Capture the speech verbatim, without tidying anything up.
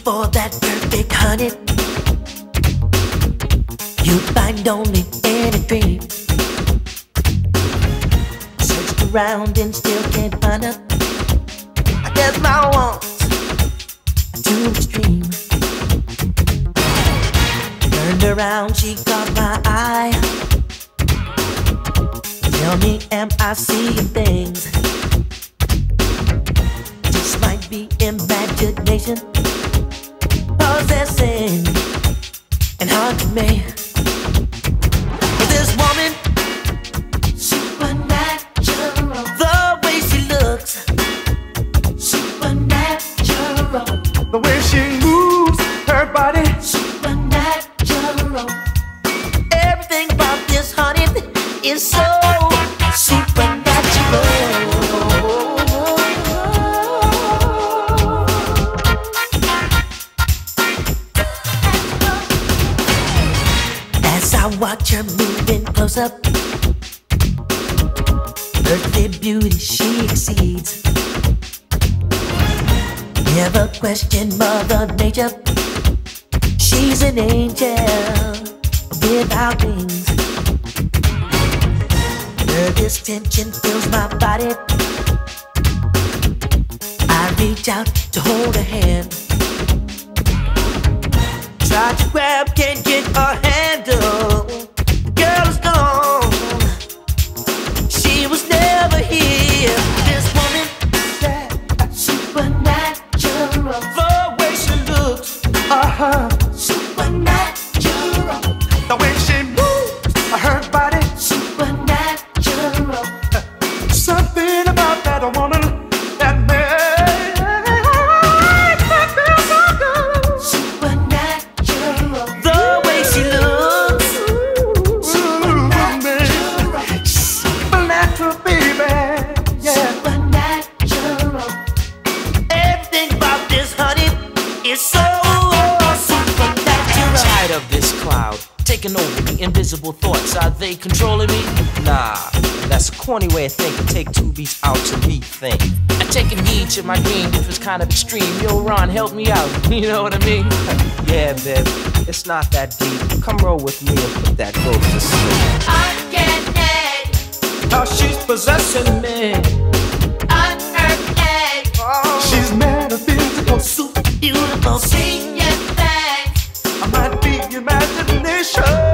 for that perfect honey you find only in a dream. Searched around and still can't find her. I guess my wants are too extreme. Turned around, she caught my eye. Tell me, am I seeing things? This might be imagination, possessing and haunting me. But this woman, supernatural. The way she looks, supernatural. The way she moves her body, supernatural. Everything about this honey is so supernatural. As I watch her moving close up, earthly beauty she exceeds. Never question Mother Nature. She's an angel without wings. Nervous tension fills my body. I reach out to hold her hand. Try to grab, can't get a handle. The girl is gone. She was never here. This woman, yeah, supernatural. The way she looks, uh-huh. Supernatural. The way she moves her body, supernatural. Something about that woman that makes me feel so good. Supernatural. The way she looks, supernatural. Supernatural, baby, yeah. Supernatural. Everything about this honey is so supernatural. Tired of this cloud taking over me. Invisible thoughts, are they controlling me? Nah, that's a corny way of thinking. Take two beats out to rethink. I taking heed to my dream, which was kind of extreme. Yo, Ron, help me out. You know what I mean? Yeah, babe, it's not that deep. Come roll with me and put that ghost to sleep. Uncanny. How she's possessing me. Unearthly. Oh, she's metaphysical, super beautiful. See your things. I might be imagination.